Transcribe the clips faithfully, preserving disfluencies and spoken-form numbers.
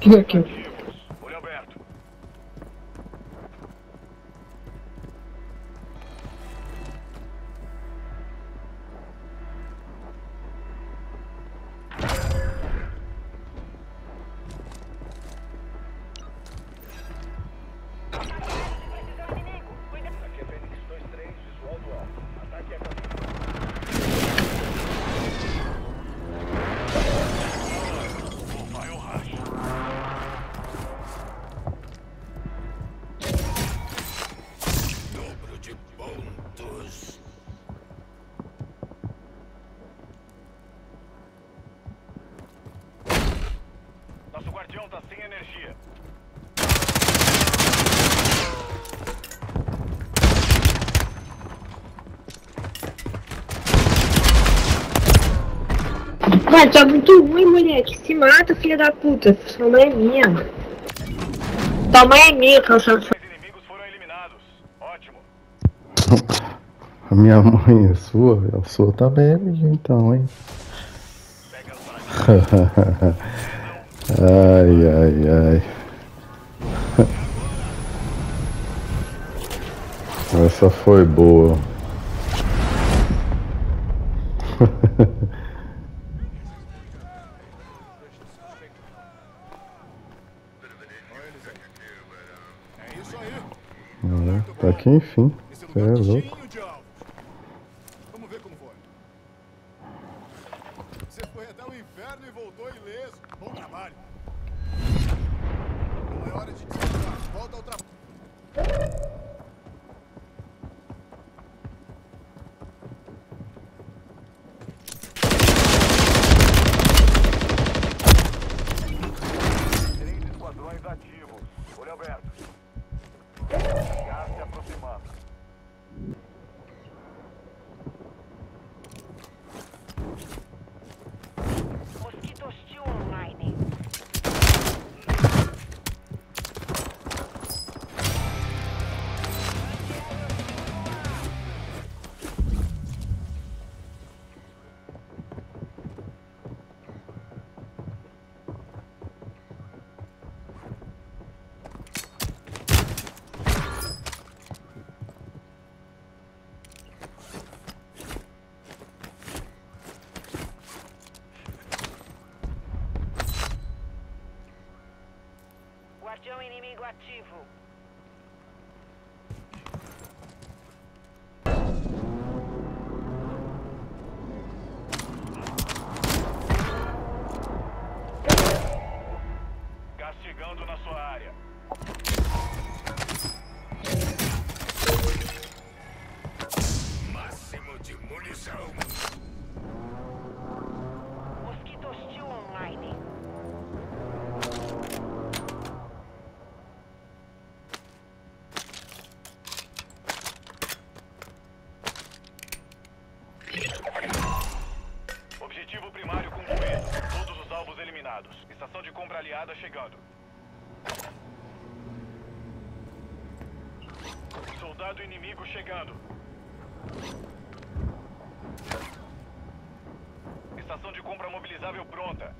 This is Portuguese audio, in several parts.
Aqui. Olho aberto. Aqui é Fênix dois três, visual do alvo. Ataque a caminho. Vai o racho. Dobro de pontos. Nosso guardião tá sem energia. Mano, tá muito ruim, moleque. Se mata, filha da puta. Sua mãe é minha. Tua mãe é minha, calção. Os inimigos foram eliminados. Ótimo. A minha mãe é sua? A sua também é minha, então, hein? Pega as Ai, ai, ai. Essa foi boa. É isso aí. É, tá aqui, enfim. Esse Você é lugar tá louco. cheio de alvos. Vamos ver como foi. Você foi até o inferno e voltou ileso. Bom trabalho. Não é hora de descansar. Volta ao trabalho. três esquadrões ativos. Olho aberto. Gás se aproximando. Mosquito hostil online. Guardião inimigo ativo. Gás chegando na sua área. Máximo de munição. Mosquito hostil online. Objetivo primário concluído. Todos os alvos eliminados. Estação de compra aliada chegando. Soldado inimigo chegando. Estação de compra mobilizável pronta.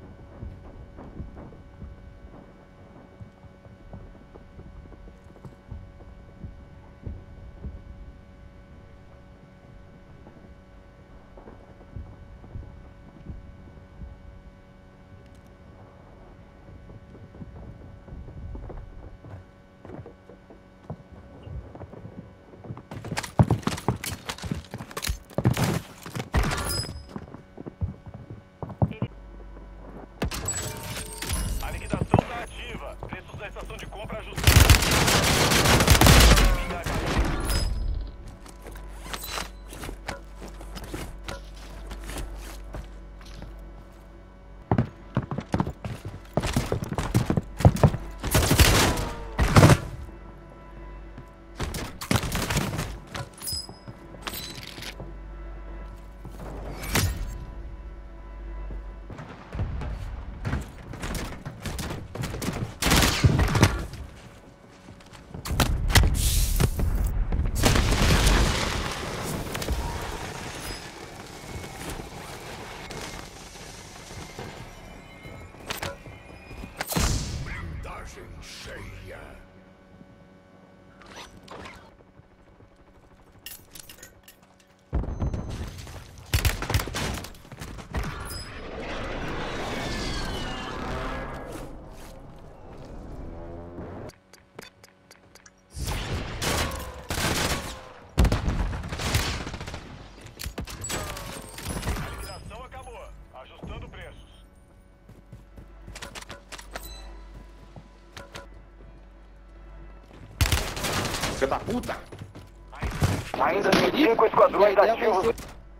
da puta! Ainda tem cinco esquadrões ativos.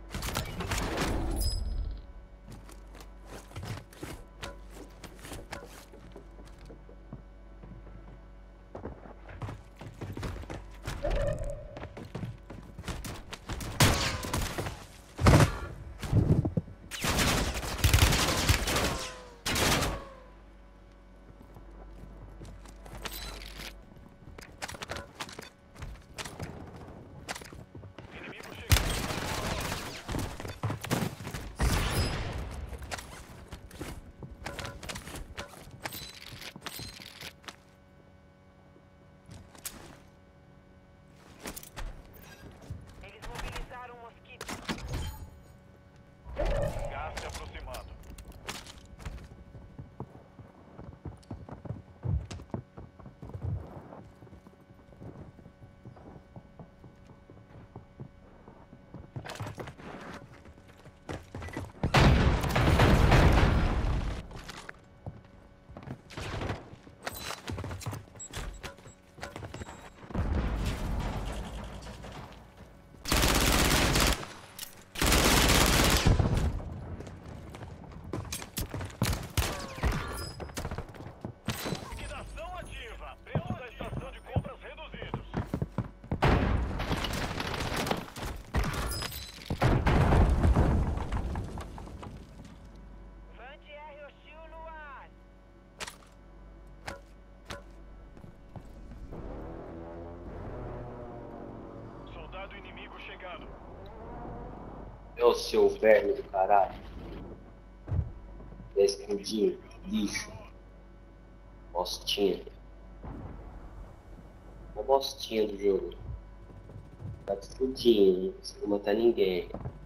Eles mobilizaram o mosquito. Gás se aproximando. Liquidação ativa. Preços da estação de compras reduzidos. Anti-R hostil no ar. Soldado inimigo chegando. Ô seu verme do caralho. dez escudinho, lixo. Bostinha. Uma bostinha do jogo. Tá de escudinho, não consigo matar ninguém.